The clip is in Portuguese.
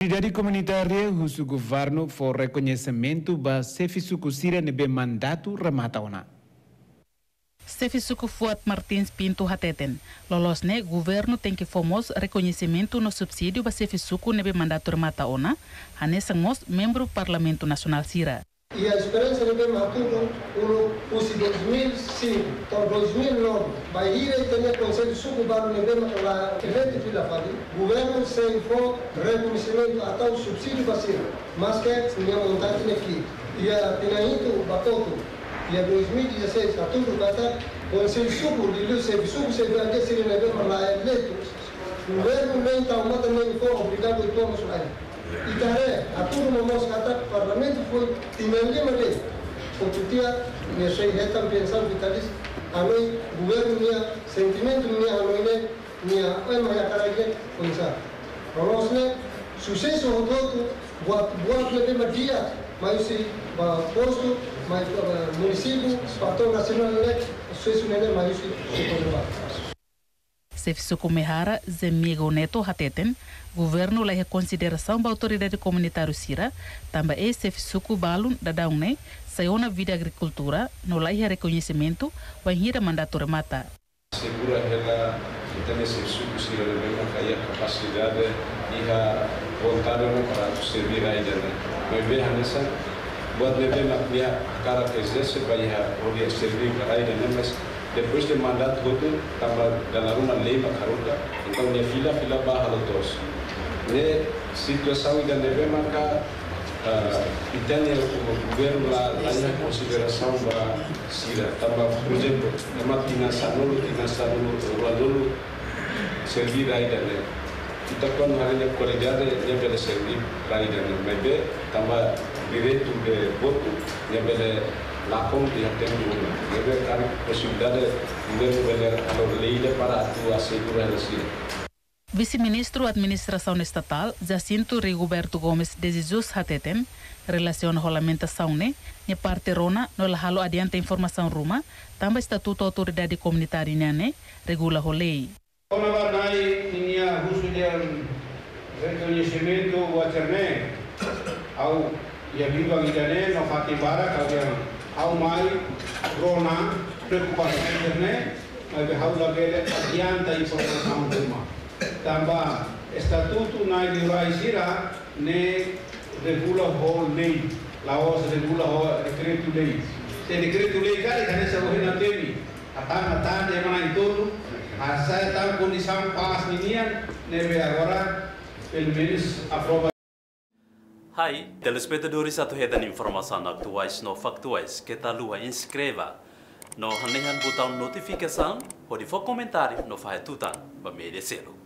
Autoridade comunitária o governo for reconhecimento ba Sefisuku Sira nebe mandato ramataona. Sefisuku Fuad Martins Pinto Hateten. Lolosne, governo tem que fomos reconhecimento no subsídio ba Sefisuku nebe mandato ramataona. Hanesamos membro Parlamento Nacional Sira. E a experiência de Maturo, o 2005, então 2009, Bahia e tem conselho sucubano de Bema lá, que vem de Fali, governo sem for reconhecimento até o subsídio vacina, mas que minha vontade aqui. E a Tinaíto Batoto, e a 2016, a tudo kata conselho suco de Luz Suco se vê aqui se ele Bema lá eleitos, o governo nem está uma também for obrigado a tomar isso aí. E cara, a tudo no nosso parlamento foi tinha lei. Porque tinha me sei reta pensando vitalis, a mim governo minha sentimento minha a mim minha minha cara que pensar. Nós né sucesso todo buat lebih dia, mas se posto mas município fator nacional né sucesso né mas se Sefisuku Mehara Zemigo Neto Hateten, governo lhe consideração da autoridade comunitária Sira, também Sefisuku Balun da Daune, saiu na vida agricultura, no lhe reconhecimento, vai hira mandato remata. Segura ela tem Sefisuku Sira mesmo que a capacidade e a vontade para servir a ela. Mas bem nessa buat lebih maknya cara que exerce vai poder servir para ela, mas depois de mandato todo tambah dalam uma lei bakaruda então dia fila bahalo tos ne situação ainda deve marcar itania o governo lá na consideração ba sira tambah por exemplo emat tinasanu dulu servir ainda ne kita kan hanya qualidade dia bela servir ainda ne mas tambah direito de voto dia bela Lakon dia temu, dia cari possibilidade de ver a lei para atuar segura assim. Vice-ministro Administração Estatal Jacinto Rigoberto Gomes de Jesus Hateten, relaciona rolamentação ne parte rona no halo adiante informação ruma, também estatuto autoridade comunitária ne regula a lei. Ona banai tinha uso de reconhecimento waterne au ia viva gidane no fatibara kalian ao mais rona preocupação internet mas how labele adianta informação uma também estatuto na lei sira ne regula whole lei laos regula whole decreto lei se decreto lei kali kan sa bohin temi atan de mana itu asa tan condição pas ninian nebe agora pelo menos aprova. Hai, telespectadores atau hedan informasi aktuais no faktuais kita lua inscreva no hanehan botão notificação ou de for comentário no fahetutan ba media selo.